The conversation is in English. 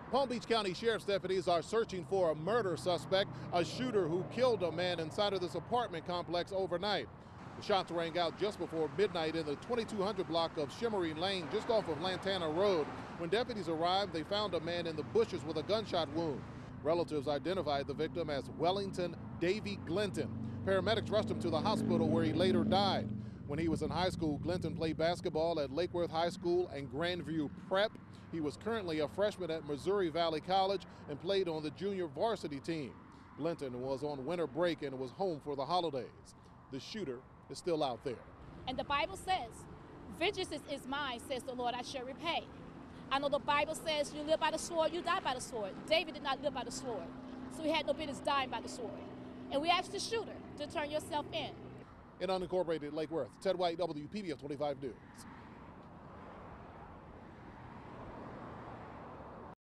Palm Beach County Sheriff's deputies are searching for a murder suspect, a shooter who killed a man inside of this apartment complex overnight. The shots rang out just before midnight in the 2200 block of Shimmery Lane, just off of Lantana Road. When deputies arrived, they found a man in the bushes with a gunshot wound. Relatives identified the victim as Wellington Davy Glinton. Paramedics rushed him to the hospital where he later died. When he was in high school, Glinton played basketball at Lake Worth High School and Grandview Prep. He was currently a freshman at Missouri Valley College and played on the junior varsity team. Glinton was on winter break and was home for the holidays. The shooter is still out there. And the Bible says, vengeance is mine, says the Lord, I shall repay. I know the Bible says you live by the sword, you die by the sword. David did not live by the sword, so he had no business dying by the sword. And we asked the shooter to turn yourself in. In unincorporated Lake Worth, Ted White, WPBF 25 News.